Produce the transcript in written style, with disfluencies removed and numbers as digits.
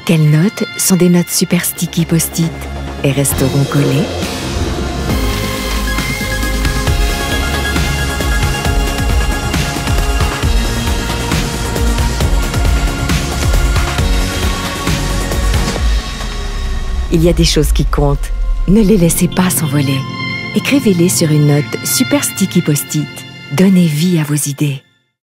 Quelles notes sont des notes super sticky post-it et resteront collées? Il y a des choses qui comptent. Ne les laissez pas s'envoler. Écrivez-les sur une note super sticky post-it. Donnez vie à vos idées.